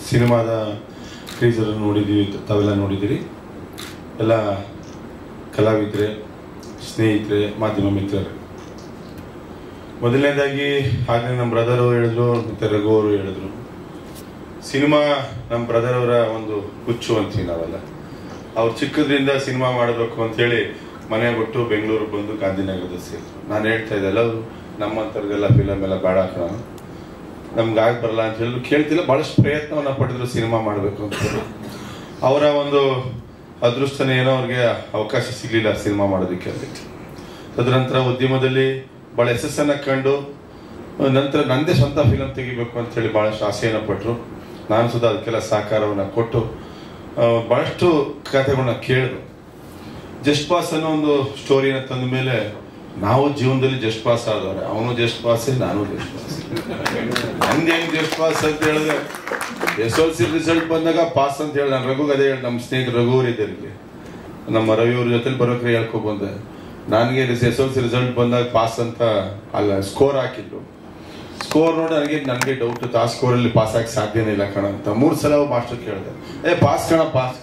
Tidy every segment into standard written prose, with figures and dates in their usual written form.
ಸಿನಿಮಾದ ಟೀಸರ್ ನೋಡಿದ್ದೀವಿ, ತಾವೆಲ್ಲ ನೋಡಿದ್ದೀರಿ. ಎಲ್ಲ ಕಲಾವಿದರೆ, ಸ್ನೇಹಿತರೆ, ಮಾಧ್ಯಮ ಮಿತ್ರರು. ಮೊದಲನೇದಾಗಿ ಆಗಲೇ ನಮ್ಮ ಬ್ರದರ್ ಅವರು ಹೇಳಿದ್ರು, ಮತ್ತು ರಘು ಅವರು ಹೇಳಿದ್ರು, ಸಿನಿಮಾ ನಮ್ಮ ಬ್ರದರ್ ಅವರ ಒಂದು ಹುಚ್ಚು ಅಂತೀವಿ ನಾವೆಲ್ಲ. ಅವ್ರು ಚಿಕ್ಕದ್ರಿಂದ ಸಿನಿಮಾ ಮಾಡಬೇಕು ಅಂತೇಳಿ ಮನೆ ಬಿಟ್ಟು ಬೆಂಗಳೂರಿಗೆ ಬಂದು ಗಾಂಧಿನಗರದ ಸೇರಿದ್ರು. ನಾನು ಹೇಳ್ತಾ ಇದ್ದೆ, ಎಲ್ಲರೂ ನಮ್ಮಂಥವ್ರಿಗೆಲ್ಲ ಫಿಲಮ್ ಎಲ್ಲ ಬೇಡ ಕಣ, ನಮ್ಗೆ ಆಗಿ ಬರಲ್ಲ ಅಂತ ಹೇಳಿದ್ರು. ಕೇಳ್ತಿಲ್ಲ, ಭಾಳಷ್ಟು ಪ್ರಯತ್ನವನ್ನು ಪಡೆದ್ರು ಸಿನಿಮಾ ಮಾಡಬೇಕು ಅಂತ ಹೇಳಿ. ಅವರ ಒಂದು ಅದೃಷ್ಟನೇ ಏನೋ ಅವ್ರಿಗೆ ಅವಕಾಶ ಸಿಗಲಿಲ್ಲ ಸಿನಿಮಾ ಮಾಡೋದಕ್ಕೆ ಅಂತ. ತದನಂತರ ಉದ್ಯಮದಲ್ಲಿ ಭಾಳ ಯಶಸ್ಸನ್ನು ಕಂಡು ನಂತರ ನಂದೇ ಸ್ವಂತ ಫಿಲಮ್ ತೆಗಿಬೇಕು ಅಂತ ಹೇಳಿ ಭಾಳಷ್ಟು ಆಸೆಯನ್ನು ಪಟ್ಟರು. ನಾನು ಸುಧಾ ಅದಕ್ಕೆಲ್ಲ ಸಹಕಾರವನ್ನು ಕೊಟ್ಟು ಭಾಳಷ್ಟು ಕಥೆಗಳನ್ನ ಕೇಳಿದ್ರು. ಜಸ್ಟ್ ಪಾಸ್ ಅನ್ನೋ ಒಂದು ಸ್ಟೋರಿನ ತಂದ ಮೇಲೆ ನಾವು ಜೀವನದಲ್ಲಿ ಜಸ್ಟ್ ಪಾಸ್ ಆದವ್ರೆ. ಅವನು ಜಸ್ಟ್ ಪಾಸೇ, ನಾನು ಜಸ್ಟ್ ಪಾಸ್. ನಂದು ಹೆಂಗ್ ಜಸ್ಟ್ ಪಾಸ್ ಅಂತ ಹೇಳಿದ್ರೆ, SLC ರಿಸಲ್ಟ್ ಬಂದಾಗ ಪಾಸ್ ಅಂತ ಹೇಳಿ ನಾನು ರಘುಗೆ ಅದೇ ಹೇಳಿ, ನಮ್ಮ ಸ್ನೇಹಿತರು ರಘು ಅವರು ಇದ್ದಾರೆ, ನಮ್ಮ ರವಿ ಅವ್ರ ಜೊತೆಲಿ ಬರೋಕ್ರೆ ಹೇಳ್ಕೊ ಬಂದೆ. ನನಗೆ SLC ರಿಸಲ್ಟ್ ಬಂದಾಗ ಪಾಸ್ ಅಂತ ಅಲ್ಲ ಸ್ಕೋರ್ ಹಾಕಿದ್ರು. ಸ್ಕೋರ್ ನೋಡಿ ನನಗೆ ಡೌಟ್, ಆ ಸ್ಕೋರಲ್ಲಿ ಪಾಸ್ ಆಗಿ ಸಾಧ್ಯನೇ ಇಲ್ಲ ಕಣ ಅಂತ 3 ಸಲ ಮಾಸ್ಟರ್ ಕೇಳಿದೆ. ಪಾಸ್ ಕಣ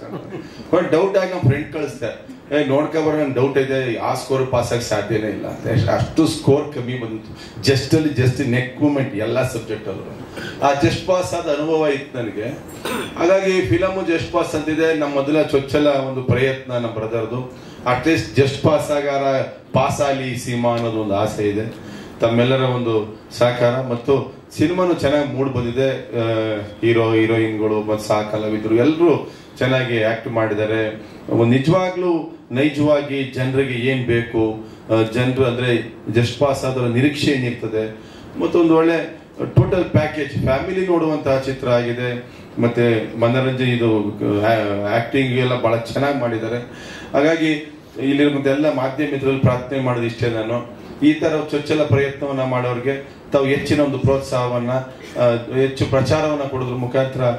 ಬಟ್ ಡೌಟ್ ಆಗಿ ನಮ್ಮ ಫ್ರೆಂಡ್ ಕಳಿಸ್ದೆ, ನೋಡ್ಕೊಬಾರ ನಂಗೆ ಡೌಟ್ ಇದೆ, ಆ ಸ್ಕೋರ್ ಪಾಸ್ ಆಗಿ ಸಾಧ್ಯನೇ ಇಲ್ಲ ಅಂತ. ಅಷ್ಟು ಸ್ಕೋರ್ ಕಮ್ಮಿ ಬಂದಿತ್ತು. ಜಸ್ಟ್ ನೆಕ್ ಮೂಮೆಂಟ್ ಎಲ್ಲ ಸಬ್ಜೆಕ್ಟ್ ಅಲ್ಲೂ ಆ ಜಸ್ಟ್ ಪಾಸ್ ಆದ ಅನುಭವ ಇತ್ತು ನನಗೆ. ಹಾಗಾಗಿ ಫಿಲಮು ಜಸ್ಟ್ ಪಾಸ್ ಅಂತಿದೆ. ನಮ್ಮ ಮೊದಲ ಚೊಚ್ಚಲ ಒಂದು ಪ್ರಯತ್ನ ನಮ್ಮ ಬ್ರದರ್ದು. ಅಟ್ಲೀಸ್ಟ್ ಜಸ್ಟ್ ಪಾಸ್ ಆಗಾರ ಪಾಸ್ ಆಗಲಿ ಸಿನಿಮಾ ಅನ್ನೋದು ಒಂದು ಆಸೆ ಇದೆ. ತಮ್ಮೆಲ್ಲರ ಒಂದು ಸಹಕಾರ ಮತ್ತು ಸಿನಿಮಾನು ಚೆನ್ನಾಗಿ ಮೂಡ್ ಬಂದಿದೆ. ಹೀರೋ ಹೀರೋಯಿನ್ಗಳು ಮತ್ತು ಸಹ ಕಲಾವಿದರು ಎಲ್ಲರೂ ಚೆನ್ನಾಗಿ ಆಕ್ಟ್ ಮಾಡಿದ್ದಾರೆ. ನಿಜವಾಗ್ಲೂ ನೈಜವಾಗಿ ಜನರಿಗೆ ಏನ್ ಬೇಕು, ಜನರು ಅಂದ್ರೆ ಜಸ್ಟ್ ಪಾಸ್ ಆದರ ನಿರೀಕ್ಷೆ ಏನಿರ್ತದೆ, ಮತ್ತೊಂದು ಒಳ್ಳೆ ಟೋಟಲ್ ಪ್ಯಾಕೇಜ್ ಫ್ಯಾಮಿಲಿ ನೋಡುವಂತಹ ಚಿತ್ರ ಆಗಿದೆ. ಮತ್ತೆ ಮನೋರಂಜನೆ, ಇದು ಆಕ್ಟಿಂಗ್ ಎಲ್ಲ ಬಹಳ ಚೆನ್ನಾಗಿ ಮಾಡಿದ್ದಾರೆ. ಹಾಗಾಗಿ ಇಲ್ಲಿರುವಂತ ಎಲ್ಲ ಮಾಧ್ಯಮ ಮಿತ್ರರಲ್ಲಿ ಪ್ರಾರ್ಥನೆ ಮಾಡೋದು ಇಷ್ಟೇ, ನಾನು ಈ ತರ ಚೊಚ್ಚಲ ಪ್ರಯತ್ನವನ್ನ ಮಾಡೋರಿಗೆ ತಾವು ಹೆಚ್ಚಿನ ಒಂದು ಪ್ರೋತ್ಸಾಹವನ್ನ, ಹೆಚ್ಚು ಪ್ರಚಾರವನ್ನ ಕೊಡೋದ್ರ ಮುಖಾಂತರ